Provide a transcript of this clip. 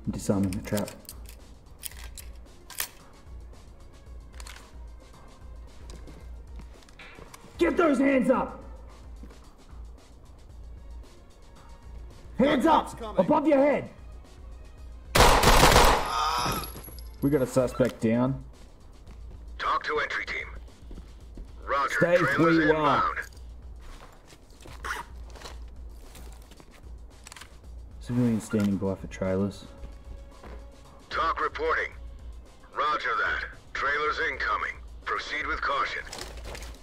Disarming the trap. Get those hands up! Hands up! Above your head! We got a suspect down. Talk to entry team. Roger. Stay where you are. Inbound. Civilians standing by for trailers. Talk reporting. Roger that. Trailers incoming. Proceed with caution.